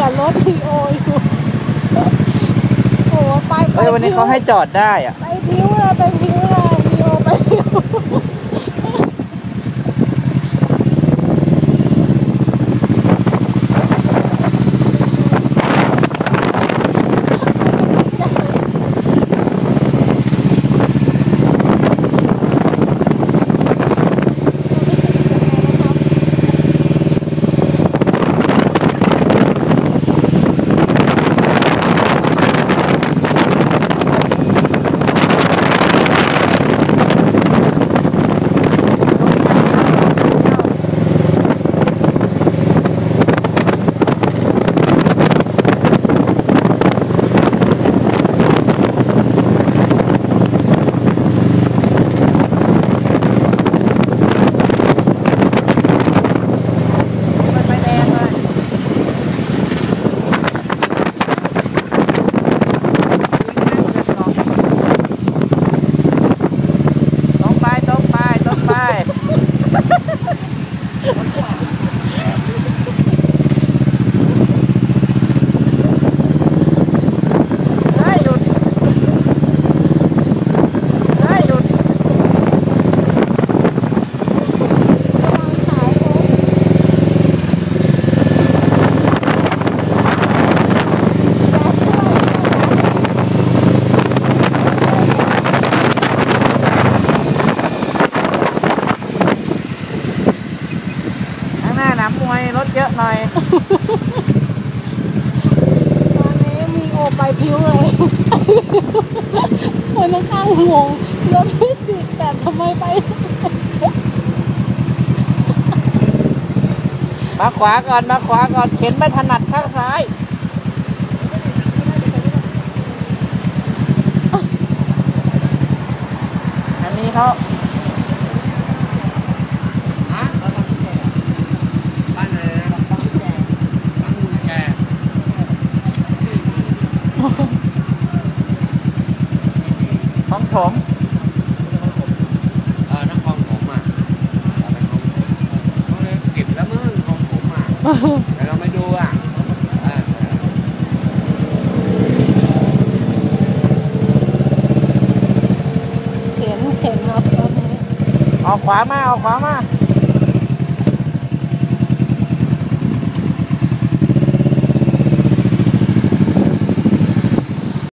รถทีโออยู่โอ้ไปวันนี้เขาให้จอดได้อ่ะไปพิ้วเลยไปพิ้วเลยทีโอไปพิ้วมวยรถเยอะหน่อยตอนนี้มีโอไปพิ้วเลยคนข้างงงรถไม่ติดแต่ทำไมไปมาขวาก่อนเข็นไม่ถนัดข้างซ้ายอันนี้เขาของผมนักของผมอ่ะเขาเลยเก็บแล้วมึงของผมอ่ะแต่เราไม่ดูอ่ะเข็นครับตอนนี้เอาขวามา